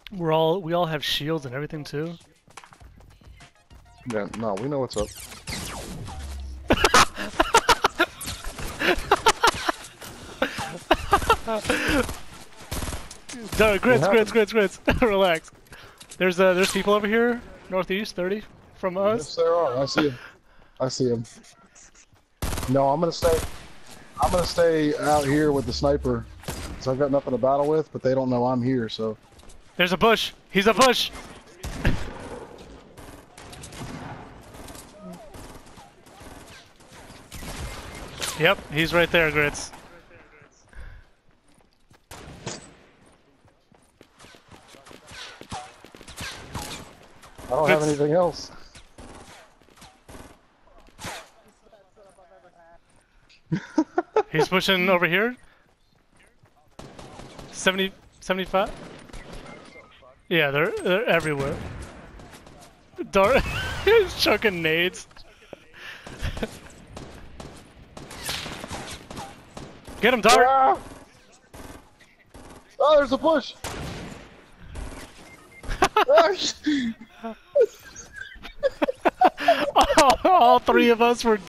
We all have shields and everything too. Yeah, no, we know what's up. No, grits. Relax. There's people over here, northeast, 30 from us. Yes, there are. I see him. I see him. No, I'm gonna stay. I'm gonna stay out here with the sniper. So I've got nothing to battle with, but they don't know I'm here. So There's a bush. He's a bush. Yep, he's right there, grits. I don't have anything else. He's pushing over here. 70, 75. Yeah, they're everywhere. Dart, he's chucking nades. Get him, Dart! Ah! Oh, there's a bush. All three of us were